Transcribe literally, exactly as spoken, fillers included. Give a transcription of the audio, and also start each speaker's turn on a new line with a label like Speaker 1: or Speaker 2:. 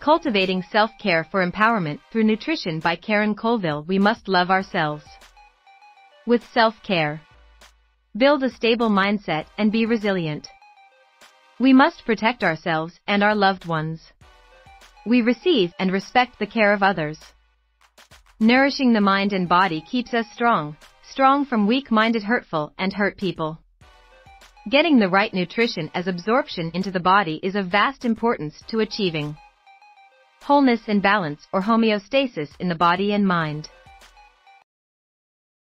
Speaker 1: Cultivating Self-Care for Empowerment Through Nutrition by Karen Colville. We must love ourselves. With self-care, build a stable mindset and be resilient. We must protect ourselves and our loved ones. We receive and respect the care of others. Nourishing the mind and body keeps us strong, strong from weak-minded, hurtful, and hurt people. Getting the right nutrition as absorption into the body is of vast importance to achieving wholeness and balance or homeostasis in the body and mind.